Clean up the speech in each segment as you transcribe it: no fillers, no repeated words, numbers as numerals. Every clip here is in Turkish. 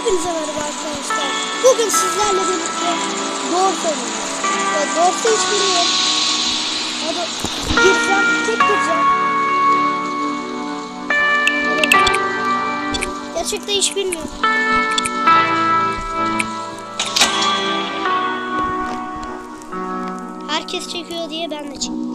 Hepinize merhaba arkadaşlar. Bugün sizlerle birlikte Dwarf oynuyoruz. Ve Dwarf'ı hiç bilmiyorum. Hadi gireceğim, tek gireceğim. Gerçekten hiç bilmiyorum. Herkes çekiyor diye ben de çekiyorum.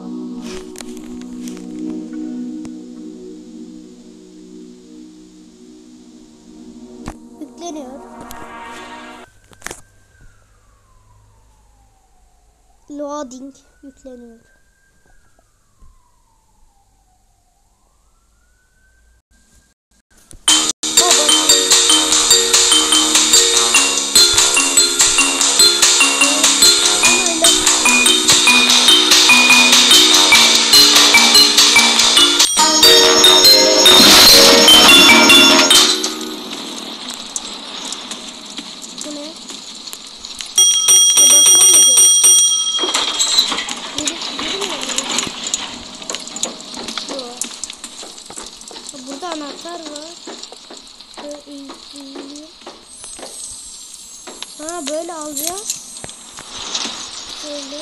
Yükleniyor. Loading yükleniyor. Burada anahtar var. Ha böyle alacağız. Böyle.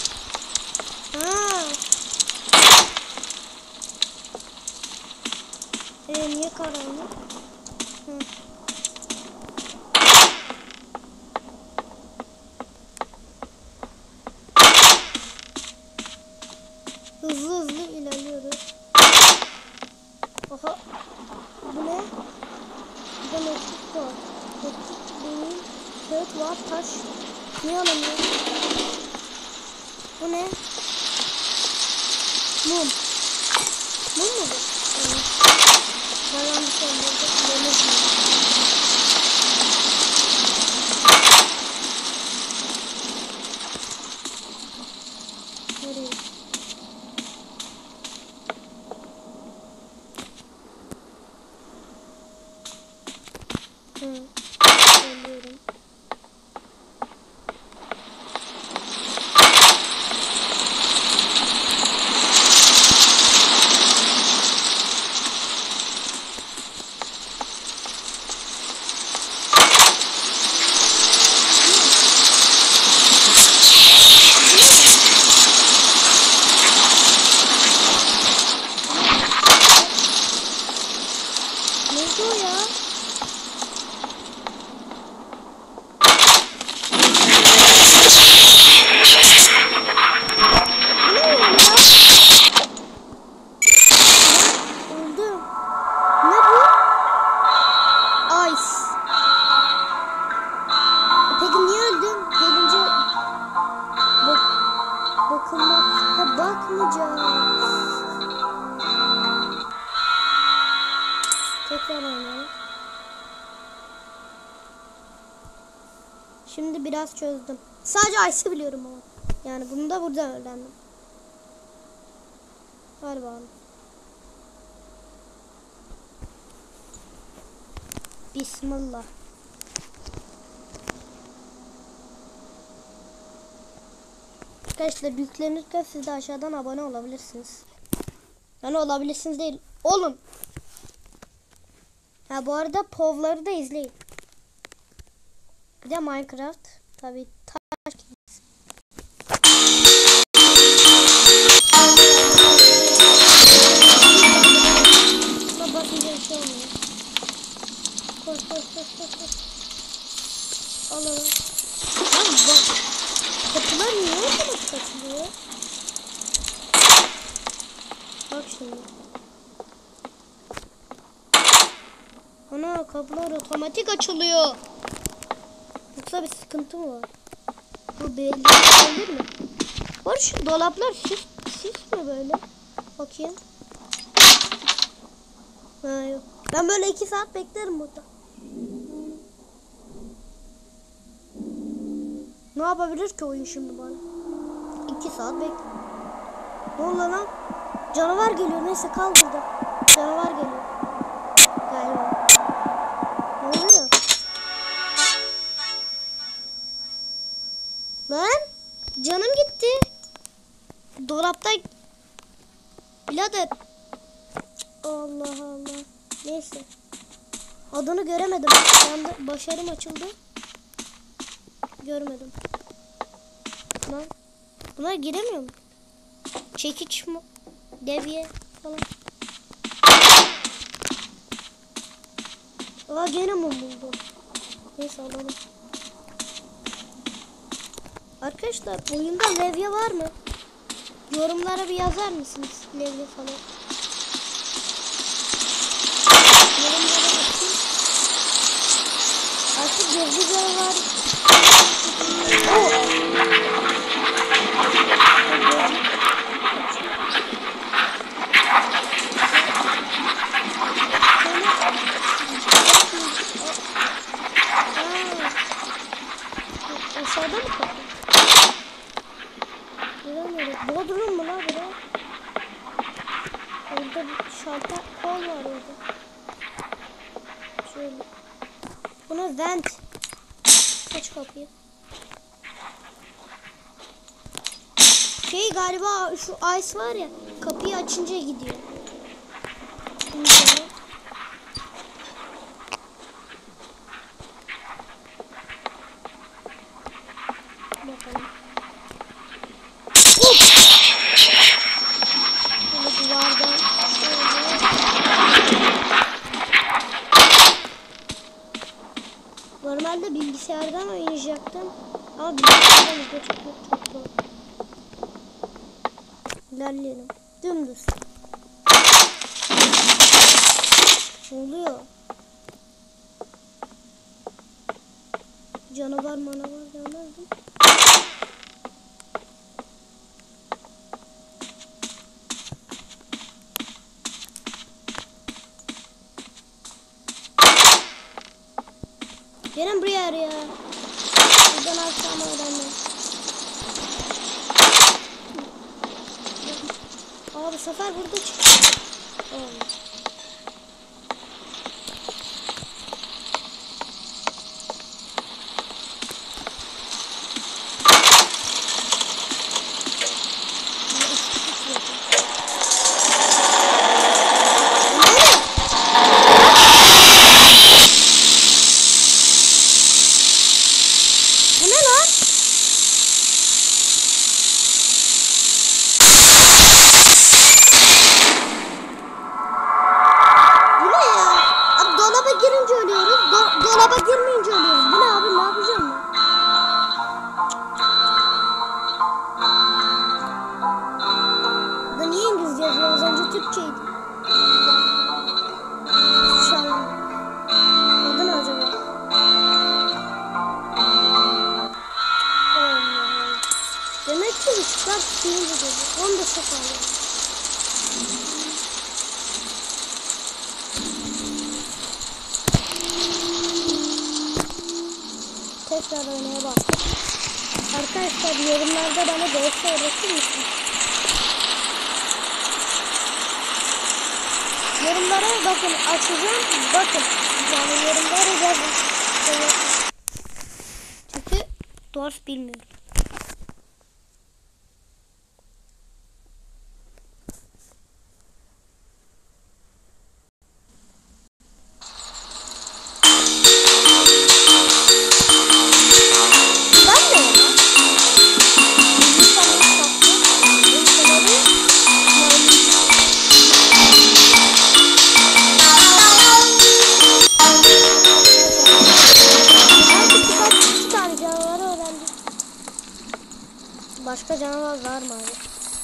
Ha. Niye karanlık? Hı. Hızlı ilerliyoruz. Aha. Bu ne? Bir de mektup var. Mektup değil. Kağıt var. Taş. Niye alamıyorum? Bu ne? Mum. Mum mu bu? Evet. Ben yanlış anladım. Nereye? Söylüyorum. Ne o ya? Tekrar oynayalım. Şimdi biraz çözdüm. Sadece Ice'ı biliyorum ama. Yani bunu da burada öğrendim. Hadi bakalım. Bismillah. Arkadaşlar yüklenirken siz de aşağıdan abone olabilirsiniz. Yani olabilirsiniz değil. Olun. Ha bu arada povları da izleyin. Bir de Minecraft. Tabii taş. Buna basınca bir şey olmuyor. Koş. Alalım. Lan bak. Kapılar niye otomatik açılıyor? Bak şimdi. Ana kapılar otomatik açılıyor. Yoksa bir sıkıntı mı var? Bu belli olabilir mi? Var şu dolaplar süs mü böyle? Bakayım. Ha yok. Ben böyle 2 saat beklerim burada. Ne yapabilir ki oyun şimdi bana? 2 saat bekle. Ne oldu lan? Canavar geliyor. Neyse kal burada. Canavar geliyor. Galiba. Ne oluyor? Lan canım gitti. Dolapta birader. Allah Allah. Neyse. Adını göremedim. Yanda başarım açıldı. Görmedim. Lan. Buna giremiyor mu? Çekiç mi? Devye falan. Aa gene mum buldum. Neyse alalım. Arkadaşlar oyunda levye var mı? Yorumlara bir yazar mısınız? Levye falan. Yorumlara bakayım. Artık gözlü var. Aşağıda mı kapı? Bodrum mu la bura? Orada bir şalter kol var orada. Şöyle. Buna vent. Aç kapıyı. Şey galiba şu ice var ya, kapıyı açınca gidiyor. Bakalım. Duvardan. Normalde bilgisayardan oynayacaktım. Ama bilgisayardan çok zor. İlerleyelim. Dümdüz. Ne oluyor? Canavar manavar görmedim. Gelin buraya ya. Buradan aşağıma öğrenmem. Aa bu sefer burada çıktı. Dolaba girmeyince ölüyoruz. Bu ne abi, ne yapacağım ben? Da niye İngilizce yazıyor? Az önce Türkçeydi. Adı ne acaba? Demek ki ışıklar suyunca dedi. Onu da çok ağır. Tekrar oynaya bastım. Arkadaşlar yorumlarda bana DS öğretir misiniz? Yorumlara bakın, açacağım. Bakın. Yani yorumlara yazın. Çünkü doğru bilmiyorum. Başka canavar var mı abi?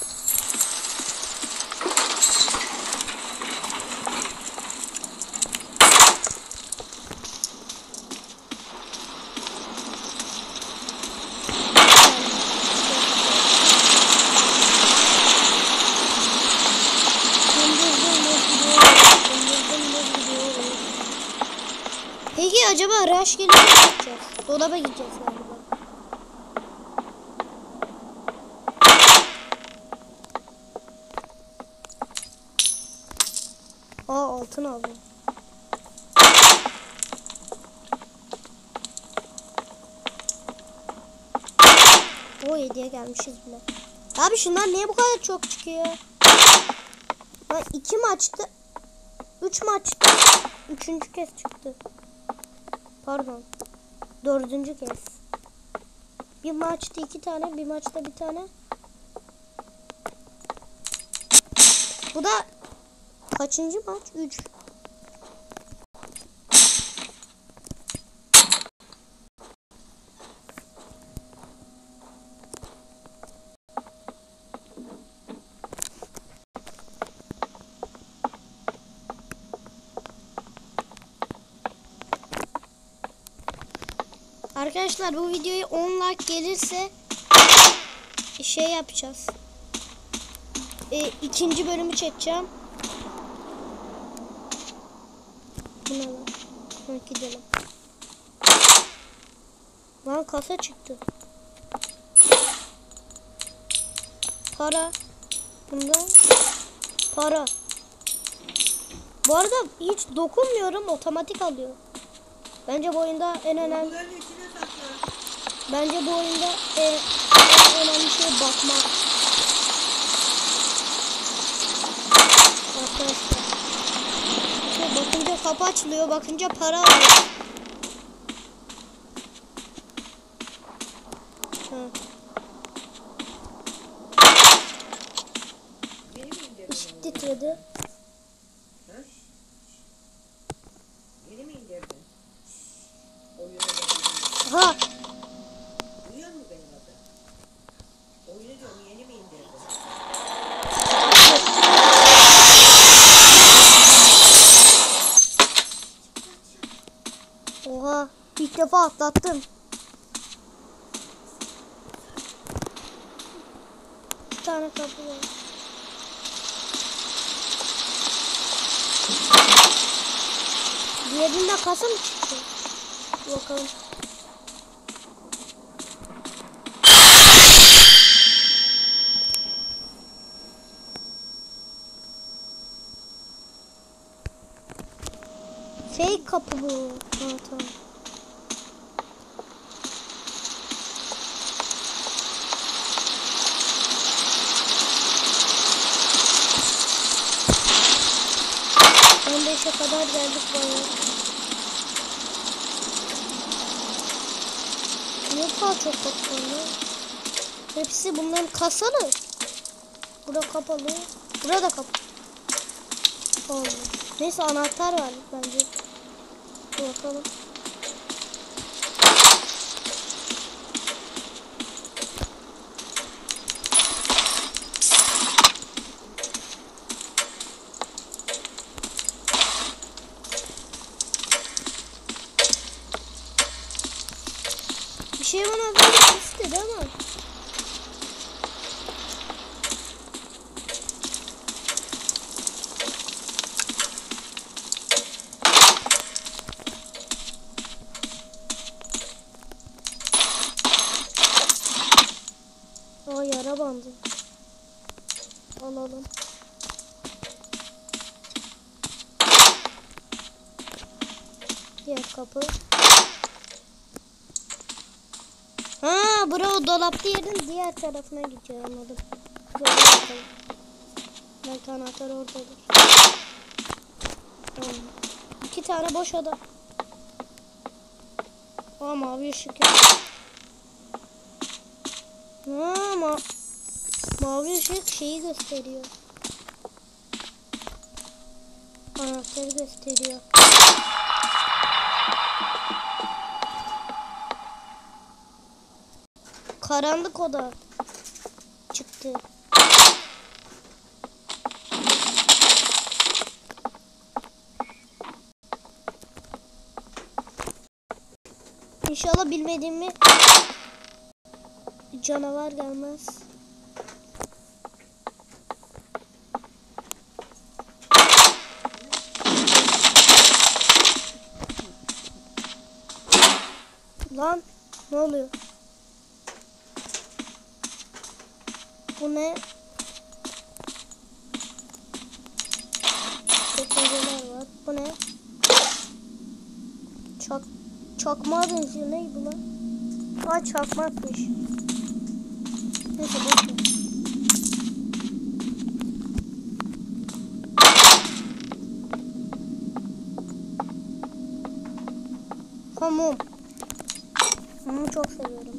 Peki acaba rush gelince ne yapacağız? Dolaba gideceğiz galiba. Aa altın aldım. O 7'ye gelmişiz bile. Abi şunlar niye bu kadar çok çıkıyor? Ben 2 maçta 3 maç. 3. kez çıktı. Pardon. 4. kez. Bir maçta 2 tane, bir maçta bir tane. Bu da kaçıncı maç? 3. Arkadaşlar bu videoya 10 like gelirse şey yapacağız. 2. bölümü çekeceğim. Bu ne lan? Gidelim. Lan kasa çıktı. Para. Bundan para. Bu arada hiç dokunmuyorum, otomatik alıyor. Bence bu oyunda en önemli. Bence bu oyunda en önemli şey bakmak. Arkadaşlar. Bakınca kapı açılıyor, bakınca para alıyor. İşte titredi. Yeni mi indirdin? Ha. Duyuyor musun benim adı? Oyunu diyorum, yeni mi indirdin? Oha. İlk defa atlattım. Bir tane kapı var. Diğerinde kasa mı çıktı? Bakalım. Fake kapı bu. Ha, tamam. Kadar geldik bayağı. Ne kadar çok kapılar. Hepsi bunların kasalı. Burada kapalı. Burada kapalı. Oldu. Neyse anahtar var bence. Bakalım. Bir şey bana böyle istedi ama. Aa, yara bandı. Alalım. Diğer kapı. Ha, bura o dolaplı yerin diğer tarafına gidiyor, anladım. Belki anahtar oradadır. Tamam. 2 tane boş oda. Aa, mavi ışık yok. Ha, mavi ışık şeyi gösteriyor. Anahtarı gösteriyor. Karanlık oda çıktı. İnşallah bilmediğimi canavar gelmez. Lan ne oluyor? Bu ne? Teknolojiler var. Bu ne? Çakmağa benziyor. Ne bu lan? Aa, çakmakmış. Neyse boş ver. Hamum. Mumu çok seviyorum.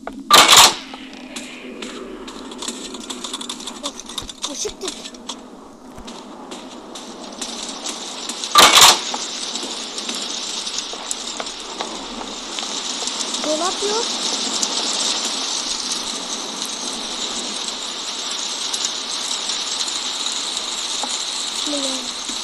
Of, ışık tut. Dolap yok. Bismillah.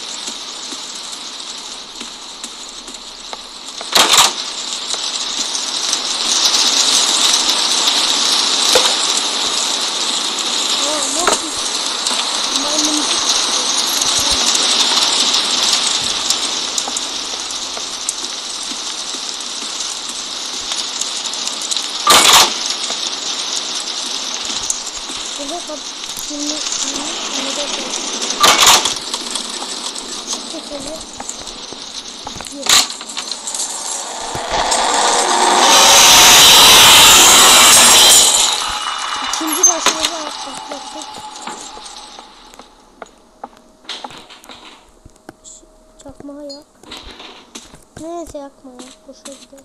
İkinci başımıza atlattık. Çakmağı yak. Neyse yakma ya. Boşa gidelim.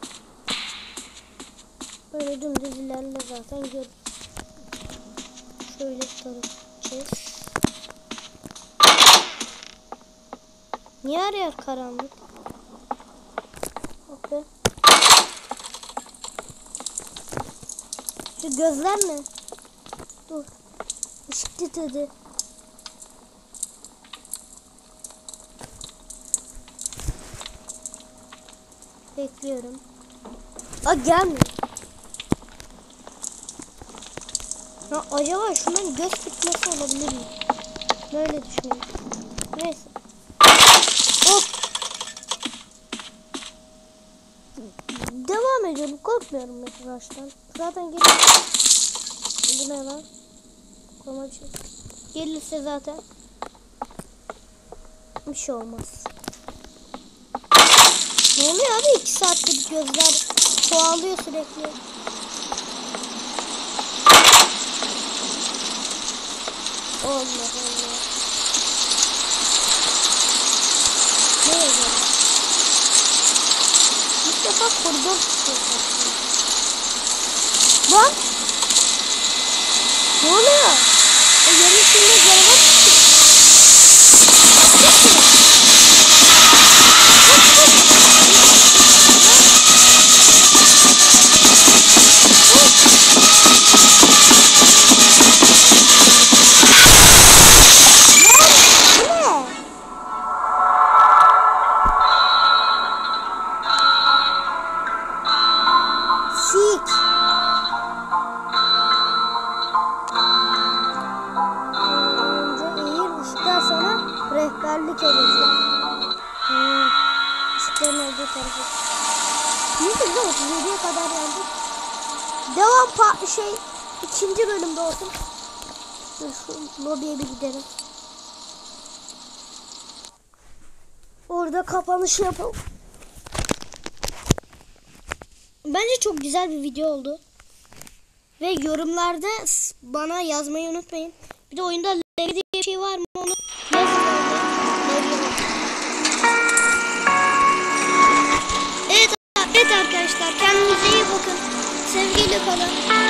Böyle dümdüz ilerle zaten görürüz. Şöyle tarafacağız. Niye her yer karanlık? Okay. Şu gözler mi? Dur. Işık titredi. Bekliyorum. Aa gelmiyor. Ya acaba şundan göz tutması olabilir mi? Böyle düşünüyorum. Neyse. Hop. Devam ediyorum. Korkmuyorum mesela baştan. Zaten gelir. Bu ne lan? Komacı. Gelirse zaten bir şey olmaz. Ne oluyor abi? 2 saattir gözler çoğalıyor sürekli. Allah Allah. Ne yazıyor? İlk defa koridor çıkıyor. Lan! Ne oluyor? Yerin içinde canavar çıkıyor. Rehberlik edeceğim. Işıkların olduğu tarafa. Neyse de 37'ye kadar geldik. Devam ikinci bölümde olsun. Dur şu lobiye bir gidelim. Orada kapanış yapalım. Bence çok güzel bir video oldu. Ve yorumlarda bana yazmayı unutmayın. Bir de oyunda LG diye bir şey var mı onu yazın. Evet arkadaşlar kendinize iyi bakın. Sevgiyle kalın.